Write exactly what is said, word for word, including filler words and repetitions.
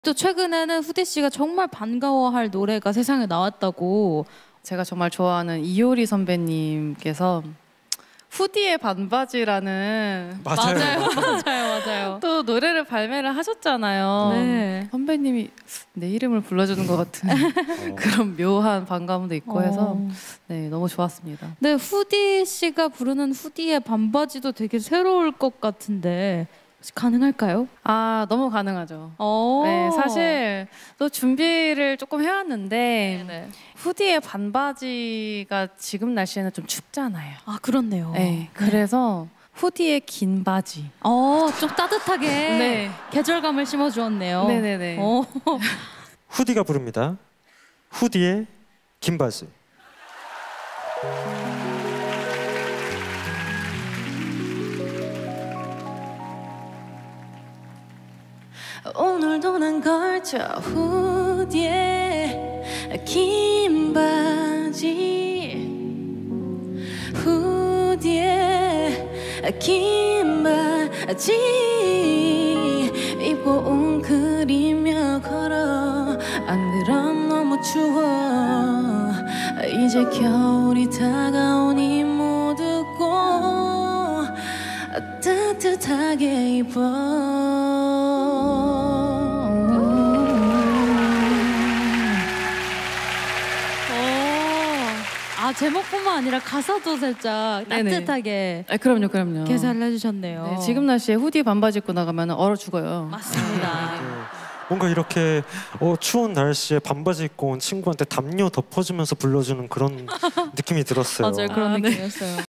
또 최근에는 후디 씨가 정말 반가워할 노래가 세상에 나왔다고. 제가 정말 좋아하는 이효리 선배님께서 후디의 반바지라는 맞아요, 맞아요, 맞아요, 맞아요. 또 노래를 발매를 하셨잖아요. 네. 선배님이 내 이름을 불러주는 것 같은 그런 묘한 반감도 있고 어. 해서 네, 너무 좋았습니다. 네, 후디 씨가 부르는 후디의 반바지도 되게 새로울 것 같은데 혹시 가능할까요? 아, 너무 가능하죠. 어. 네, 사실 또 준비를 조금 해왔는데 네네. 후디의 반바지가 지금 날씨에는 좀 춥잖아요. 아, 그렇네요. 네, 그래서 후디의 긴 바지. 어, 좀 따뜻하게 네. 계절감을 심어주었네요. 네네네. 어. 후디가 부릅니다. 후디의 긴 바지. 오늘도 난 걸쳐 후디의 긴 바지, 후디의 긴 바지 입고 웅크리며 걸어. 안 그럼 너무 추워. 이제 겨울이 다가오니 모두 꼭 따뜻하게 입어. 아, 제목뿐만 아니라 가사도 살짝 네네. 따뜻하게 아, 그럼요, 그럼요. 개사를 해주셨네요. 네, 지금 날씨에 후디 반바지 입고 나가면 얼어 죽어요. 맞습니다. 네. 뭔가 이렇게 어, 추운 날씨에 반바지 입고 온 친구한테 담요 덮어주면서 불러주는 그런 느낌이 들었어요. 맞아요, 그런 아, 네. 느낌이었어요.